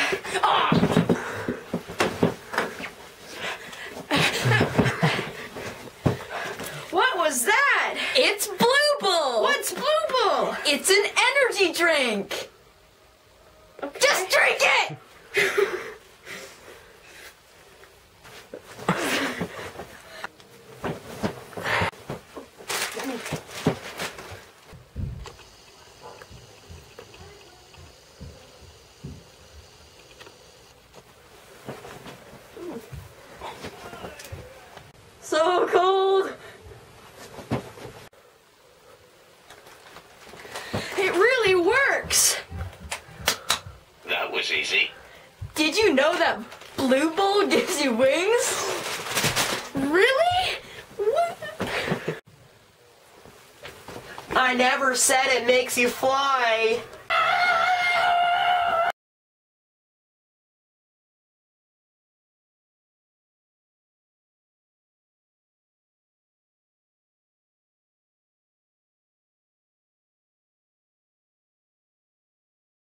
What was that? It's Blue Bull! What's Blue Bull? It's an energy drink! Okay. Just drink it! So cold! It really works. That was easy. Did you know that Blue Bull gives you wings? Really? What? I never said it makes you fly.